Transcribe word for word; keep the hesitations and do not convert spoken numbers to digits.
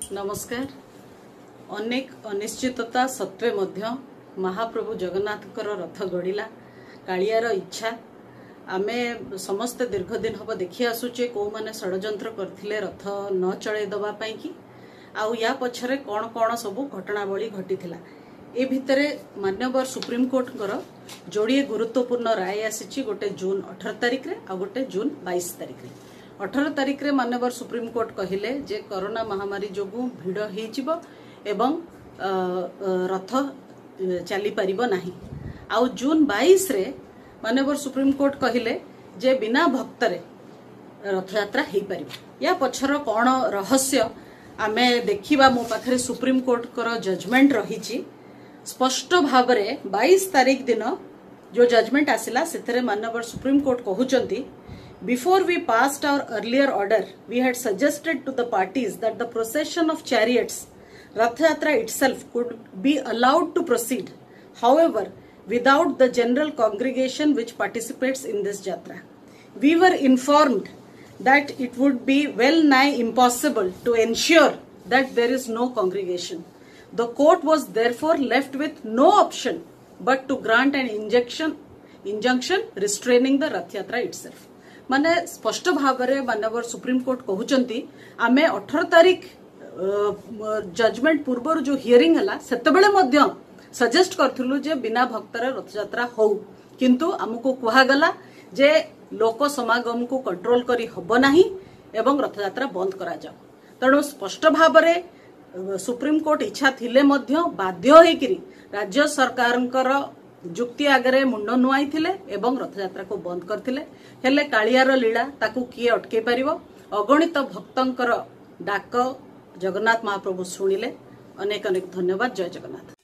नमस्कार। अनेक अनिश्चितता सत्वे मध्य महाप्रभु जगन्नाथ रथ गड़िला कालियार इच्छा आमे समस्त दीर्घ दिन हम देखी आसुचे कौ माने षड्यंत्र करथिले रथ न चले दबा पाई कि आउ या पछरे कौन कौन सब घटनावली घटीथिला ए भितरे मान्यवर सुप्रीम कोर्ट कर जोड़िए गुरुत्वपूर्ण राय आसी गोटे जून अठारह तारिख रे आ गोटे जून बाईस तारिख रे अठारह तारिख रे मान्यवर सुप्रीम कोर्ट कहिले जे कोरोना महामारी जोगु भिड़ हो एवं रथ चली पारिबो नाही। आउ जून बाईस रे मान्यवर सुप्रीम कोर्ट कहिले जे बिना भक्तरे रथ यात्रा हो पारिबो। या पछर कौन रहस्य आमे देखिबा। मो पाखरे सुप्रीम कोर्ट कर जजमेंट रही स्पष्ट भाव में बाईस तारिख दिन जो जजमेंट आसिला सेथरे मान्यवर सुप्रीम कोर्ट कहउचंती Before we passed our earlier order, we had suggested to the parties that the procession of chariots, Rath Yatra itself, could be allowed to proceed, however, without the general congregation which participates in this Jatra. We were informed that it would be well nigh impossible to ensure that there is no congregation. The court was therefore left with no option but to grant an injunction, injunction restraining the Rath Yatra itself. माने स्पष्ट भाव में मानवर supreme court कहउचंती आमे अठारह तारिख judgement पूर्व जो hearing हला सेतबेले मध्य सजेस्ट करथिलु जे बिना भक्तर रथ यात्रा हो, किंतु हमको कुहा गला जे लोक समागम को कंट्रोल करी हबो नाही एवं रथ यात्रा बंद करा जाओ। तणु स्पष्ट भाव में सुप्रीम कोर्ट इच्छा थिले मध्य बाध्य होइकरी राज्य सरकारंकर जुक्ति आगे मुंड नुआई थिले एवं रथ यात्रा को बंद करथिले। हेले कालियार लीला ताकू किए अटके पारिबो। अगणित भक्तंकर डाक जगन्नाथ महाप्रभु शुणिले। अनेक अनेक धन्यवाद। जय जगन्नाथ।